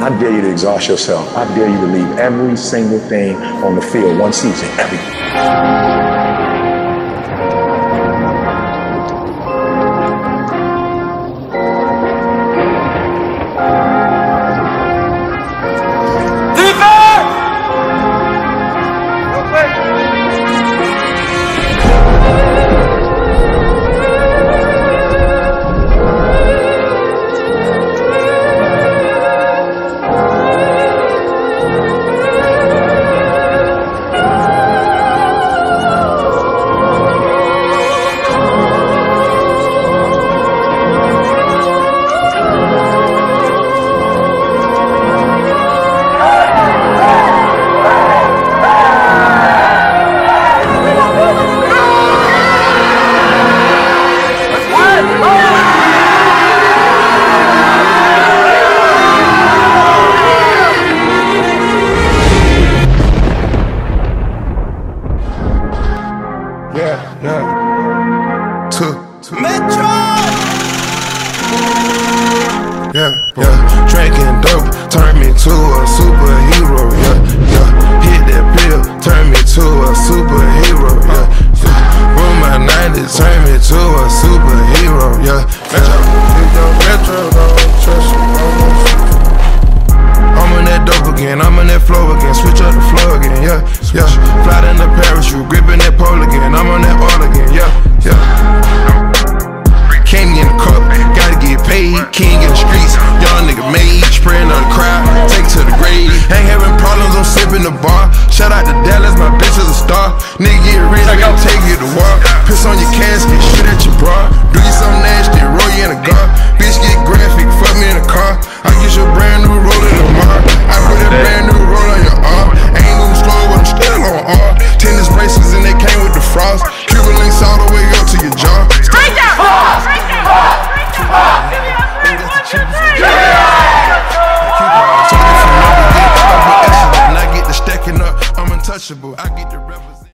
I dare you to exhaust yourself. I dare you to leave every single thing on the field one season, everything. Drinking dope turned me to a superhero, hit that pill, turned me to a superhero, Roll my 90s, turned me to a superhero, Metro, don't trust me, I'm on that dope again, I'm on that flow again, switch up the flow again, Fly in the parachute, gripping that pole again, I'm on that all again, Can't get in the cup, gotta get paid, king in the streets, young nigga made, spraying on the crowd, take to the grave. Ain't having problems, I'm sipping the bar. Shout out to Dallas, my bitch is a star. Nigga get rich, I gotta take you to war. Piss on your casket, shoot at your bra. Do you something nasty, roll you in a car. Bitch get graphic, fuck me in a car. I get you a brand new roller tomorrow. I put a brand new roll on your arm. Ain't moving slow, but I'm still on R. Tennis bracelets and they came with the frost. Cuban links all the way up to your jaw. Break that! When I get to stacking up, I'm untouchable. I get